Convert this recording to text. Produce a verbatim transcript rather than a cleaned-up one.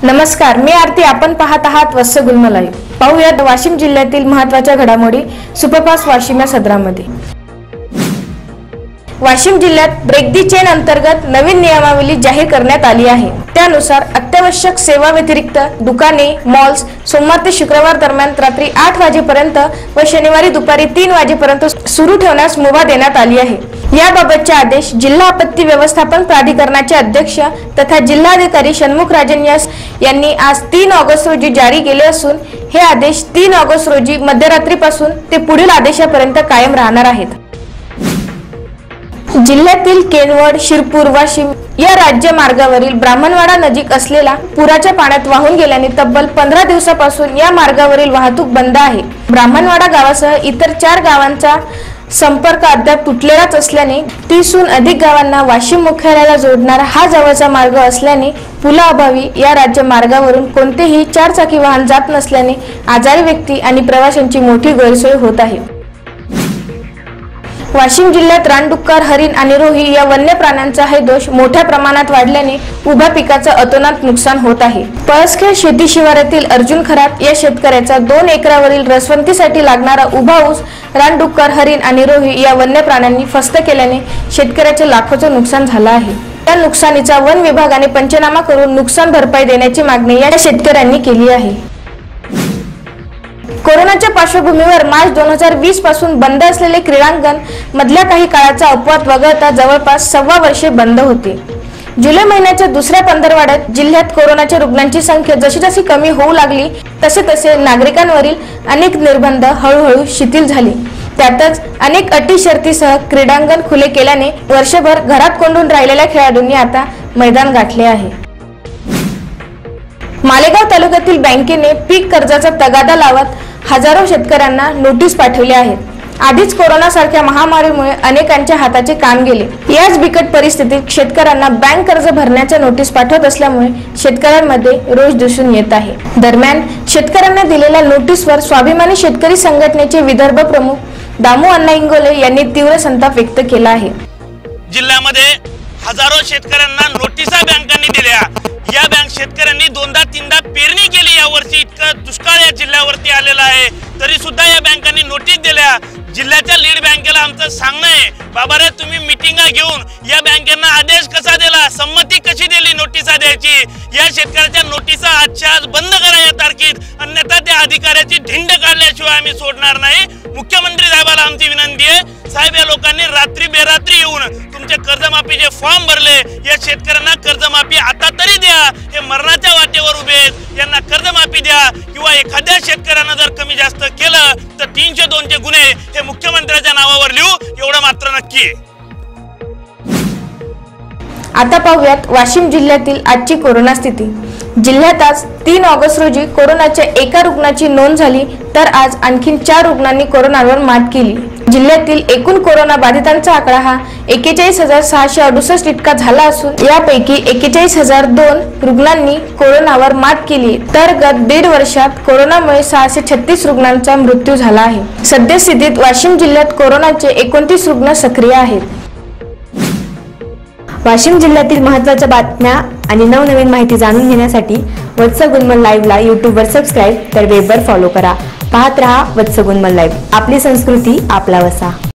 नमस्कार, मी आरती. आपण पाहत आहात वत्स गुल्म लाईव्ह. पाहूयात वाशिम जिल्ह्यातील महत्त्वाच्या घडामोडी सुपरफास्ट वाशिम या सदरामध्ये. वाशिम जिल्ह्यात ब्रेक दी चेन अंतर्गत नवीन नियमावली जाहीर करण्यात आली आहे. त्यानुसार अत्यावश्यक सेवा व्यतिरिक्त दुकाने, मॉल्स सोमवार ते शुक्रवार दरम्यान रात्री आठ वाजेपर्यंत व शनिवारी दुपारी तीन वाजेपर्यंत सुरू ठेवण्यास मुभा देण्यात आली आहे. याबाबतचे आदेश जिल्हा आपत्ती व्यवस्थापन प्राधिकरणाचे अध्यक्ष तथा जिल्हाधिकारी षण्मुख राजन यस यांनी आज तीन ऑगस्ट रोजी जारी केले असून हे आदेश तीन ऑगस्ट रोजी मध्यरात्रीपासून ते पुढील आदेशापर्यंत कायम राहणार आहेत. जिल्ह्यातील केनवड, शिरपूर, वाशिम या राज्य मार्गावरील ब्राह्मणवाडा नजीक असलेला पुराच्या पाण्यात वाहून गेल्याने तब्बल पंधरा दिवसापासून या मार्गावरील वाहतूक बंद आहे. ब्राह्मणवाडा गावासह इतर चार गावांचा संपर्क अद्याप तुटलेलाच असल्याने तीसहून अधिक गावांना वाशिम मुख्यालयाला जोडणारा हा जवळचा मार्ग असल्याने पुलाअभावी या राज्य मार्गावरून कोणतेही चारचाकी वाहन जात नसल्याने आजारी व्यक्ती आणि प्रवाशांची मोठी गैरसोय होत आहे. वाशिम जिल्ह्यात रानडुक्कर, हरिण आणि रोही या वन्य प्राण्यांचा हे दोष मोठ्या प्रमाणात वाढल्याने उभ्या पिकाचं अतोनात नुकसान होत आहे. पळसखेड शेती शिवारातील अर्जुन खरात या शेतकऱ्याचा दोन एकरावरील रसवंतीसाठी लागणारा उभा ऊस रानडुक्कर, हरिण आणि रोही या वन्य प्राण्यांनी फस्त केल्याने शेतकऱ्याचे लाखोचं नुकसान झालं आहे. या नुकसानीचा वन विभागाने पंचनामा करून नुकसान भरपाई देण्याची मागणी या शेतकऱ्यांनी केली आहे. कोरोनाच्या पार्श्वभूमीवर मार्च दोन हजार वीस पासून बंद असलेले क्रीडांगण मधल्या काही काळाचा अपवाद वगळता जवळपास सव्वा वर्षे बंद होते. जुलै महिन्याच्या दुसऱ्या पंधरवड्यात जिल्ह्यात कोरोनाच्या रुग्णांची संख्या जशी जशी कमी होऊ लागली तसे तसे नागरिकांवरील अनेक निर्बंध हळूहळू शिथिल झाले. त्यातच अनेक अटी शर्तीसह क्रीडांगण खुले केल्याने वर्षभर घरात कोंडून राहिलेल्या खेळाडूंनी आता मैदान गाठले आहे. मालेगाव तालुक्यातील बँकेने पीक कर्जाचा तगादा लावत हजारो शेतकऱ्यांना नोटीस पाठवली आहेत. आधीच कोरोना सारख्या महामारीमुळे अनेकांच्या हाताचे काम गेले. याच बिकट परिस्थितीत शेतकऱ्यांना बँक कर्ज भरण्याच्या नोटीस पाठवत असल्यामुळे शेतकऱ्यांमध्ये रोष दिसून येत आहे. दरम्यान शेतकऱ्यांना दिलेल्या नोटीसवर स्वाभिमानी शेतकरी संघटनेचे विदर्भ प्रमुख दामू अण्णा इंगोले यांनी तीव्र संताप व्यक्त केला आहे. जिल्ह्यामध्ये हजारो शेतकऱ्यांना नोटिसा बँकांनी दिल्या. या बँक शेतकऱ्यांनी दोनदा तीनदा पेरणी केली. या वर्षी इतकं दुष्काळ या जिल्ह्यावरती आलेला आहे तरी सुद्धा या बँकांनी नोटीस दिल्या. जिल्ह्याच्या लीड बँकेला आमचं सांगणं आहे, बाबा रे तुम्ही मिटिंगा घेऊन या बँकांना आदेश कसा दिला, संमती कशी दिली नोटिसा द्यायची. या शेतकऱ्याच्या नोटिसा आजच्या आज बंद करा या तारखेत, अन्यथा त्या अधिकाऱ्याची धिंड काढल्याशिवाय आम्ही सोडणार नाही. मुख्यमंत्री साहेबाला आमची विनंती आहे, साहेब या लोकांनी रात्री बेरात्री येऊन तुमचे कर्जमाफीचे फॉर्म भरले, या शेतकऱ्यांना कर्जमाफी आता तरी द्या. हे मरणाच्या वाटेवर उभे आहेत, यांना कर्जमाफी द्या. किंवा एखाद्या शेतकऱ्यानं जर कमी जास्त केलं तर तीनशे दोनचे गुन्हे हे मुख्यमंत्र्यांच्या नावावर लिहू, एवढं मात्र नक्की आहे. आता पाहूयात वाशिम जिल्ह्यातील आजची कोरोना स्थिती. जिल्ह्यात आज तीन ऑगस्ट रोजी कोरोनाच्या एका रुग्णाची नोंद झाली तर आज आणखी चार रुग्णांनी कोरोनावर मात केली. जिल्ह्यातील एकूण कोरोना बाधितांचा आकडा हा एक्केचाळीस हजार सहाशे अडुसष्ट इतका झाला असून यापैकी एक्केचाळीस हजार दोन रुग्णांनी कोरोनावर मात केली तर गत दीड वर्षात कोरोनामुळे सहाशे छत्तीस रुग्णांचा मृत्यू झाला आहे. सद्यस्थितीत वाशिम जिल्ह्यात कोरोनाचे एकोणतीस रुग्ण सक्रिय आहेत. वाशिम जिल्ह्यातील महत्त्वाच्या बातम्या आणि नवनवीन माहिती जाणून घेण्यासाठी वत्स गुल्म लाईव्हला यूट्यूबवर सबस्क्राईब तर वेबवर फॉलो करा. पाहत रहा वत्स गुल्म लाईव्ह. आपली संस्कृती आपला वसा.